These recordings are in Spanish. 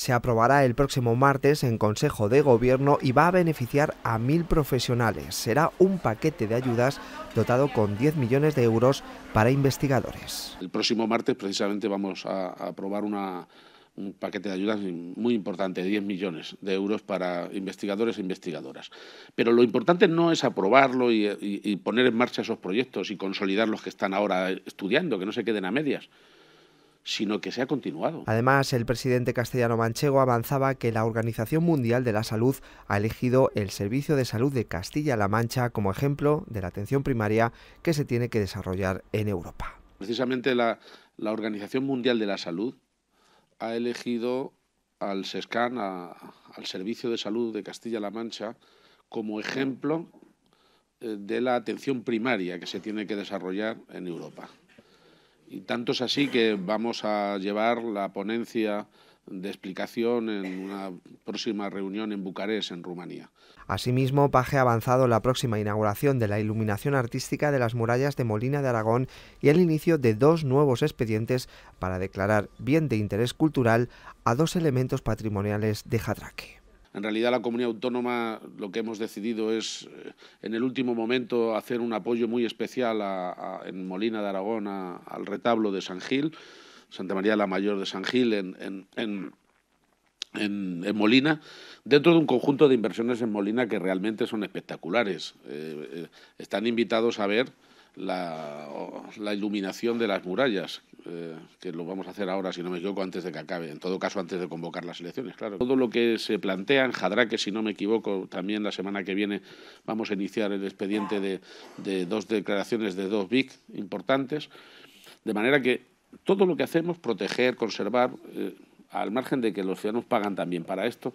se aprobará el próximo martes en Consejo de Gobierno y va a beneficiar a 1000 profesionales. Será un paquete de ayudas dotado con 10 millones de euros para investigadores. El próximo martes precisamente vamos a aprobar un paquete de ayudas muy importante, 10 millones de euros para investigadores e investigadoras. Pero lo importante no es aprobarlo y poner en marcha esos proyectos y consolidar los que están ahora estudiando, que no se queden a medias, sino que se ha continuado. Además, el presidente castellano-manchego avanzaba que la Organización Mundial de la Salud ha elegido el Servicio de Salud de Castilla-La Mancha como ejemplo de la atención primaria que se tiene que desarrollar en Europa. Precisamente la Organización Mundial de la Salud ha elegido al SESCAN, al Servicio de Salud de Castilla-La Mancha, como ejemplo de la atención primaria que se tiene que desarrollar en Europa. Y tanto es así que vamos a llevar la ponencia de explicación en una próxima reunión en Bucarest, en Rumanía. Asimismo, Paje ha avanzado la próxima inauguración de la iluminación artística de las murallas de Molina de Aragón y el inicio de 2 nuevos expedientes para declarar bien de interés cultural a 2 elementos patrimoniales de Jadraque. En realidad la comunidad autónoma lo que hemos decidido es en el último momento hacer un apoyo muy especial en Molina de Aragón al retablo de San Gil, Santa María la Mayor de San Gil en Molina, dentro de un conjunto de inversiones en Molina que realmente son espectaculares. Están invitados a ver la iluminación de las murallas, que lo vamos a hacer ahora, si no me equivoco, antes de que acabe, en todo caso antes de convocar las elecciones, claro. Todo lo que se plantea en Jadraque, si no me equivoco, también la semana que viene vamos a iniciar el expediente de 2 declaraciones de 2 BIC importantes, de manera que todo lo que hacemos, proteger, conservar, al margen de que los ciudadanos pagan también para esto.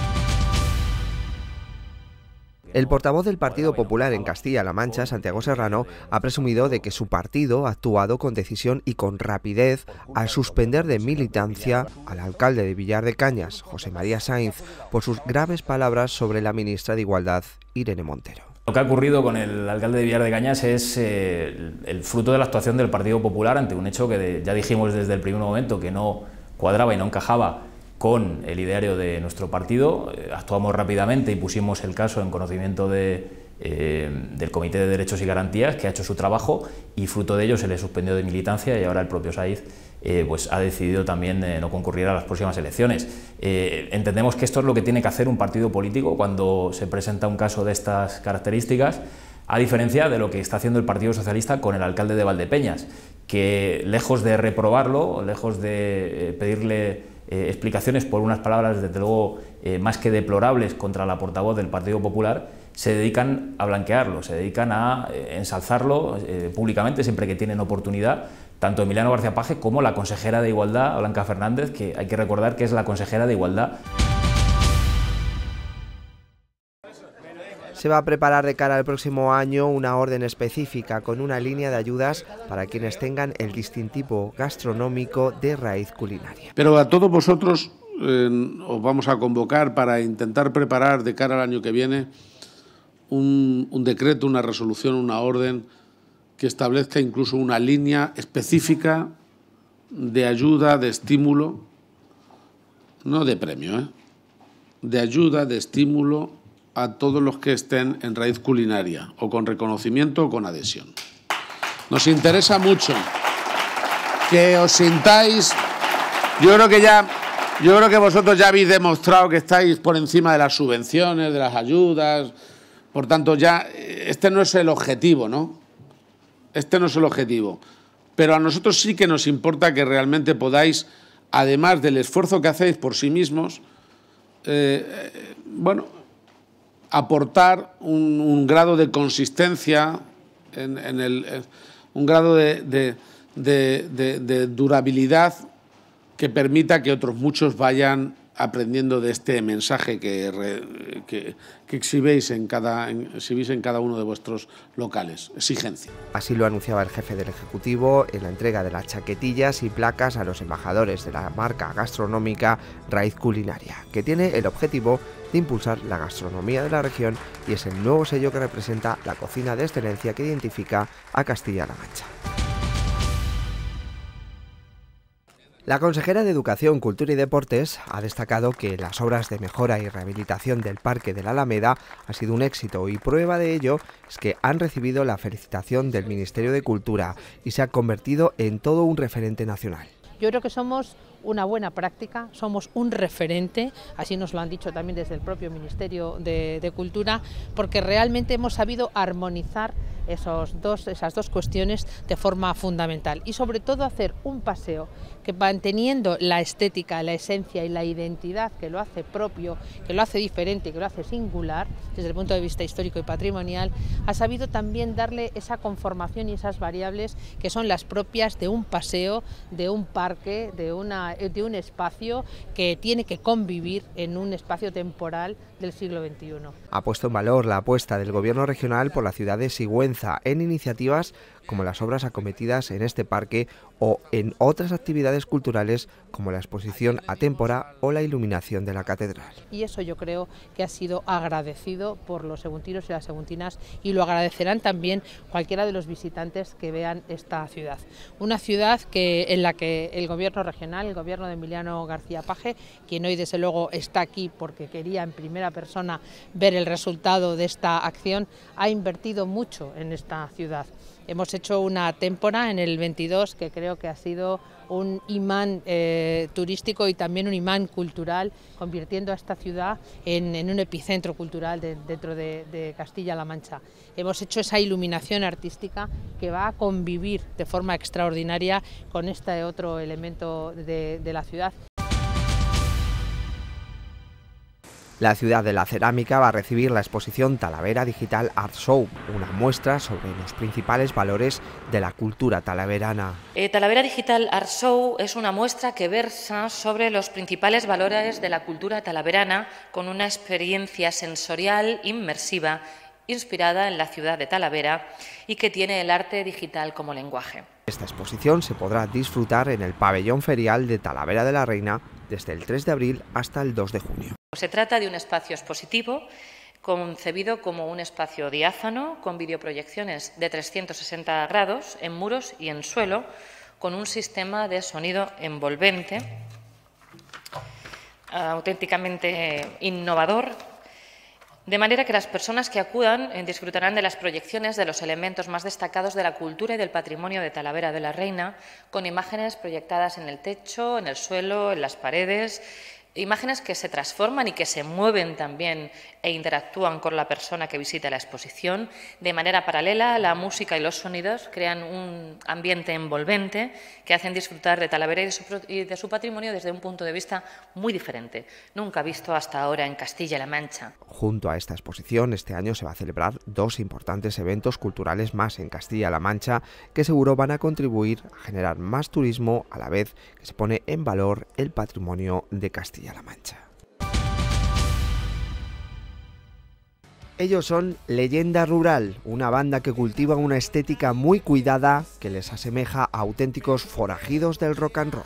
El portavoz del Partido Popular en Castilla-La Mancha, Santiago Serrano, ha presumido de que su partido ha actuado con decisión y con rapidez al suspender de militancia al alcalde de Villar de Cañas, José María Sainz, por sus graves palabras sobre la ministra de Igualdad, Irene Montero. Lo que ha ocurrido con el alcalde de Villar de Cañas es el fruto de la actuación del Partido Popular ante un hecho que ya dijimos desde el primer momento que no cuadraba y no encajaba con el ideario de nuestro partido. Actuamos rápidamente y pusimos el caso en conocimiento del Comité de Derechos y Garantías, que ha hecho su trabajo, y fruto de ello se le suspendió de militancia y ahora el propio Sainz pues ha decidido también no concurrir a las próximas elecciones. Entendemos que esto es lo que tiene que hacer un partido político cuando se presenta un caso de estas características, a diferencia de lo que está haciendo el Partido Socialista con el alcalde de Valdepeñas, que lejos de reprobarlo, lejos de pedirle explicaciones por unas palabras desde luego más que deplorables contra la portavoz del Partido Popular, se dedican a blanquearlo, se dedican a ensalzarlo públicamente siempre que tienen oportunidad, tanto Emiliano García Paje como la consejera de Igualdad, Blanca Fernández, que hay que recordar que es la consejera de Igualdad. Se va a preparar de cara al próximo año una orden específica con una línea de ayudas para quienes tengan el distintivo gastronómico de raíz culinaria. Pero a todos vosotros os vamos a convocar para intentar preparar de cara al año que viene un decreto, una resolución, una orden que establezca incluso una línea específica de ayuda, de estímulo, no de premio, de ayuda, de estímulo a todos los que estén en raíz culinaria, o con reconocimiento o con adhesión. Nos interesa mucho que os sintáis. Yo creo que vosotros ya habéis demostrado que estáis por encima de las subvenciones, de las ayudas. Por tanto, ya este no es el objetivo, ¿no? Este no es el objetivo. Pero a nosotros sí que nos importa que realmente podáis, además del esfuerzo que hacéis por sí mismos, bueno, aportar un grado de consistencia, un grado de durabilidad que permita que otros muchos vayan aprendiendo de este mensaje que exhibís en cada uno de vuestros locales. Exigencia. Así lo anunciaba el jefe del Ejecutivo en la entrega de las chaquetillas y placas a los embajadores de la marca gastronómica Raíz Culinaria, que tiene el objetivo de impulsar la gastronomía de la región y es el nuevo sello que representa la cocina de excelencia que identifica a Castilla-La Mancha. La consejera de Educación, Cultura y Deportes ha destacado que las obras de mejora y rehabilitación del Parque de la Alameda ha sido un éxito y prueba de ello es que han recibido la felicitación del Ministerio de Cultura y se ha convertido en todo un referente nacional. Yo creo que somos una buena práctica, somos un referente, así nos lo han dicho también desde el propio Ministerio de Cultura, porque realmente hemos sabido armonizar esas dos cuestiones de forma fundamental y sobre todo hacer un paseo que, manteniendo la estética, la esencia y la identidad que lo hace propio, que lo hace diferente, que lo hace singular desde el punto de vista histórico y patrimonial, ha sabido también darle esa conformación y esas variables que son las propias de un paseo, de un parque, de un espacio que tiene que convivir en un espacio temporal del siglo XXI. Ha puesto en valor la apuesta del Gobierno regional por la ciudad de Sigüenza en iniciativas como las obras acometidas en este parque o en otras actividades culturales como la exposición atémpora o la iluminación de la catedral. Y eso yo creo que ha sido agradecido por los seguntinos y las seguntinas y lo agradecerán también cualquiera de los visitantes que vean esta ciudad. Una ciudad en la que el Gobierno regional, el Gobierno de Emiliano García Paje, quien hoy desde luego está aquí porque quería en primera persona ver el resultado de esta acción, ha invertido mucho en esta ciudad. Hemos hecho una témpora en el 22 que creo que ha sido un imán turístico y también un imán cultural, convirtiendo a esta ciudad en un epicentro cultural dentro de Castilla-La Mancha. Hemos hecho esa iluminación artística que va a convivir de forma extraordinaria con este otro elemento de la ciudad. La ciudad de la cerámica va a recibir la exposición Talavera Digital Art Show, una muestra sobre los principales valores de la cultura talaverana. Talavera Digital Art Show es una muestra que versa sobre los principales valores de la cultura talaverana con una experiencia sensorial inmersiva inspirada en la ciudad de Talavera y que tiene el arte digital como lenguaje. Esta exposición se podrá disfrutar en el pabellón ferial de Talavera de la Reina desde el 3 de abril hasta el 2 de junio. Se trata de un espacio expositivo concebido como un espacio diáfano con videoproyecciones de 360 grados en muros y en suelo con un sistema de sonido envolvente auténticamente innovador, de manera que las personas que acudan disfrutarán de las proyecciones de los elementos más destacados de la cultura y del patrimonio de Talavera de la Reina, con imágenes proyectadas en el techo, en el suelo, en las paredes, imágenes que se transforman y que se mueven también e interactúan con la persona que visita la exposición. De manera paralela, la música y los sonidos crean un ambiente envolvente que hacen disfrutar de Talavera y de su patrimonio desde un punto de vista muy diferente, nunca visto hasta ahora en Castilla-La Mancha. Junto a esta exposición, este año se va a celebrar dos importantes eventos culturales más en Castilla-La Mancha que seguro van a contribuir a generar más turismo a la vez que se pone en valor el patrimonio de Castilla-La Mancha. Ellos son Leyenda Rural, una banda que cultiva una estética muy cuidada que les asemeja a auténticos forajidos del rock and roll.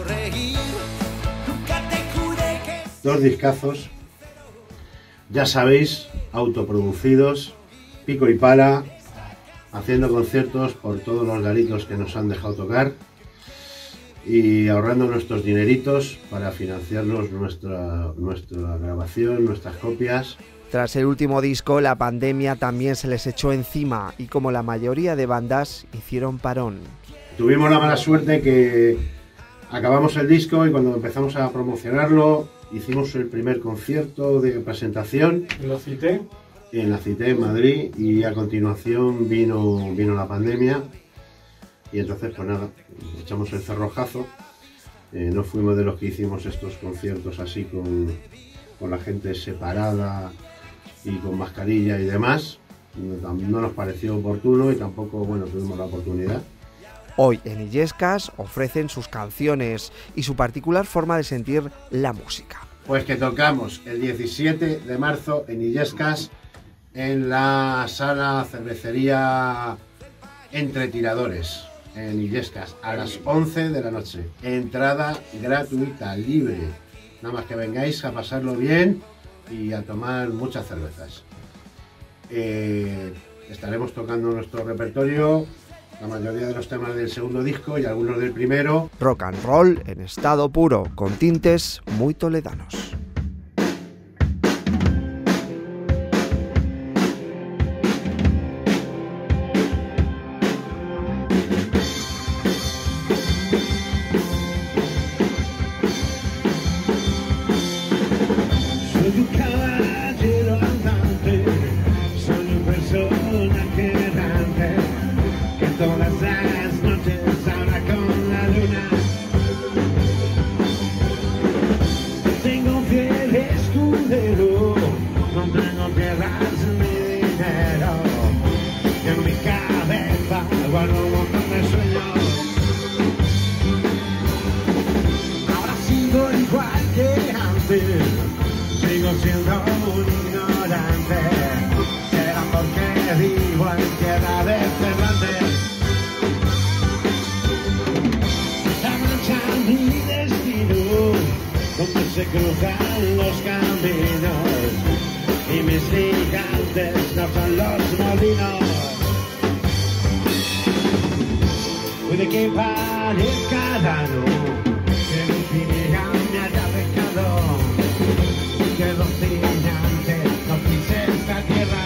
Dos discazos, ya sabéis, autoproducidos, pico y pala, haciendo conciertos por todos los garitos que nos han dejado tocar y ahorrando nuestros dineritos para financiarnos nuestra grabación, nuestras copias. Tras el último disco, la pandemia también se les echó encima y como la mayoría de bandas, hicieron parón. Tuvimos la mala suerte que acabamos el disco y cuando empezamos a promocionarlo hicimos el primer concierto de presentación. ¿En la Cité? En la Cité, en Madrid, y a continuación vino la pandemia y entonces pues nada, echamos el cerrojazo. No fuimos de los que hicimos estos conciertos así con la gente separada y con mascarilla y demás. No nos pareció oportuno y tampoco, bueno, tuvimos la oportunidad. Hoy en Illescas ofrecen sus canciones y su particular forma de sentir la música. Pues que tocamos el 17 de marzo en Illescas en la sala cervecería Entre Tiradores en Illescas a las 11 de la noche. Entrada gratuita, libre. Nada más que vengáis a pasarlo bien y a tomar muchas cervezas. Estaremos tocando nuestro repertorio la mayoría de los temas del segundo disco y algunos del primero. Rock and roll en estado puro, con tintes muy toledanos. Soy un caballero andante, soy un personaje errante, que todas las noches habla con la luna. Tengo un fiel escudero, no tengo tierras ni dinero, y en mi cabeza guardo un montón de sueños. Ahora sigo igual que antes, sigo siendo un ignorante, será porque vivo en tierra de Cervantes. La mancha mi destino, donde se cruzan los caminos, y mis gigantes no son los molinos. Puede que parezca raro que mi finija me haya dejado, que los gigantes no pisen esta tierra.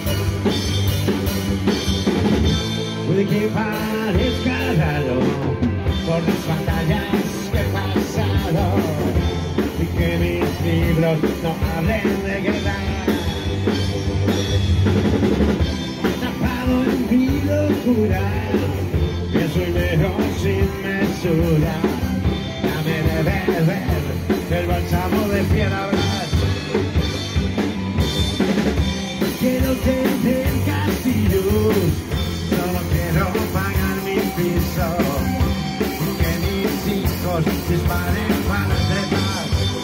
Puede que parezca raro por las batallas que he pasado y que mis libros no hablen de guerra. Atrapado en mi locura, pienso y miro sin mesura. Dame de beber el bálsamo de piedras. Quiero tener castillos, solo quiero pagar mi piso, y que mis hijos disparen para trepar.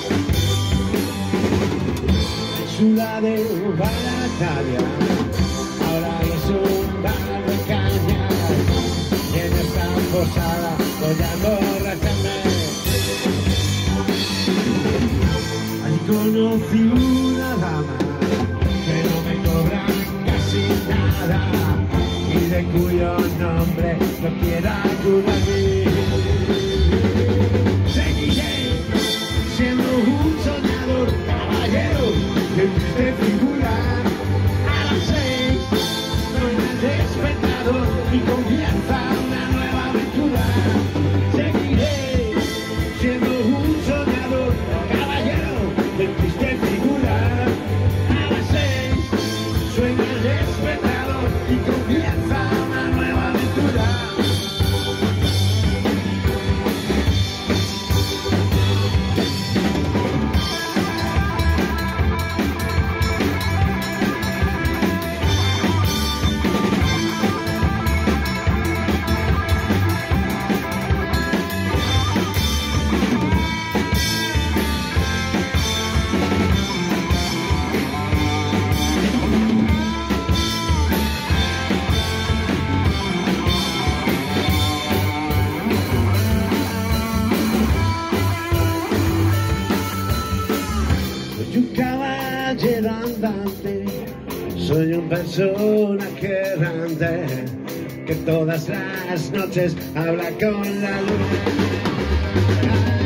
Ciudad de Barataria, ahora es un bar de cañas, y en esta posada voy a emborracharme. Allí conocí una dama que no me cobra casi nada y de cuyo nombre no quiera acordarme. Seguiré siendo un soñador caballero de triste figura. A las 6 no me he despertado y comienza una nueva aventura. Seguiré siendo un soñador caballero de triste figura. A las 6 suena el despertador y comienza una nueva aventura. Soy un caballero andante, soy un personaje errante, que todas las noches habla con la luna.